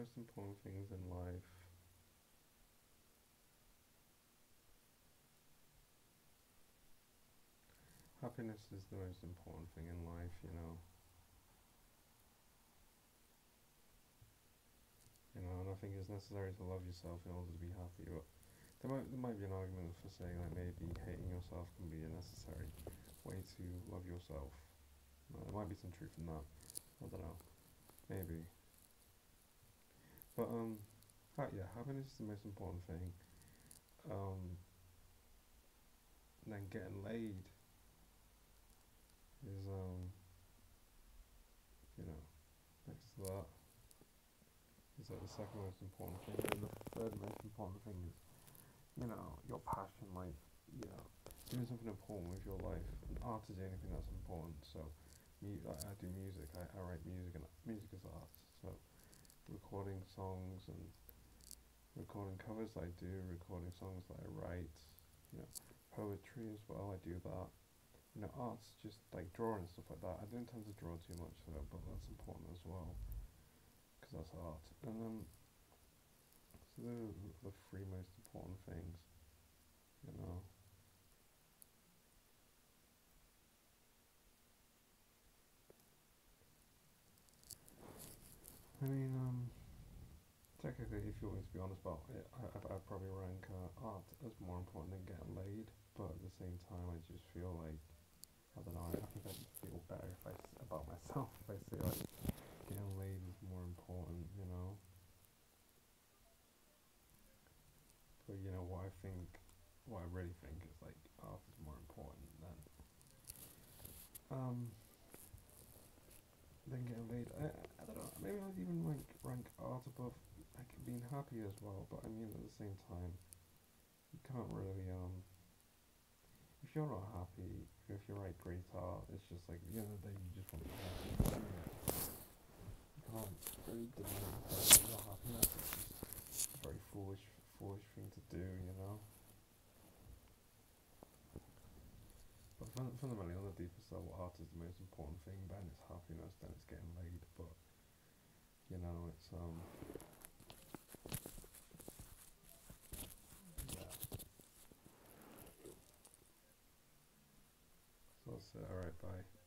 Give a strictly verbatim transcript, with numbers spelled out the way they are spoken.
most important things in life? Happiness is the most important thing in life, you know. You know, and I think it's necessary to love yourself in order to be happy. But there might there might be an argument for saying that maybe hating yourself can be a necessary way to love yourself. Uh, there might be some truth in that. I don't know. Maybe. But um, ha- yeah, happiness is the most important thing. Um, and then getting laid is um, you know, next to that is like the second most important thing. And the third most important thing is, you know, your passion, like, you know, doing something important with your life. And art is the only thing that's important. So, mu- I, I do music. I, I write music, and music is art. So, recording songs and recording covers that I do, recording songs that I write, you know, poetry as well. I do that. You know, art's just like drawing and stuff like that. I don't tend to draw too much though, but that's important as well because that's art. And then, so those are the three most important things. You know. I mean, um, technically, if you want me to be honest about it, I, I'd, I'd probably rank uh, art as more important than getting laid. But at the same time, I just feel like I don't know. I, I think I just feel better if I s- about myself if I say like getting laid is more important. You know. But you know what I think, what I really think is like art is more important than um than getting laid. I, I don't know. Maybe I'd even like rank art above like being happy as well. But I mean at the same time, you can't really um if you're not happy, if you write great art, it's just like at the end of the day you just want to be happy. You can't really deny your happiness. It's just a very foolish foolish thing to do. You know. But fun- fundamentally, on the deepest level, art is the most important thing. Then it's happiness. Then it's getting laid. But you know, it's um, yeah. So that's it. All right, bye.